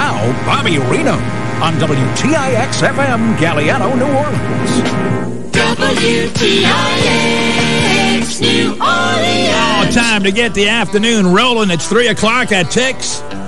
Now, Bobby Reno on WTIX-FM, Galliano, New Orleans. WTIX, New Orleans. Oh, time to get the afternoon rolling. It's 3 o'clock at TIX.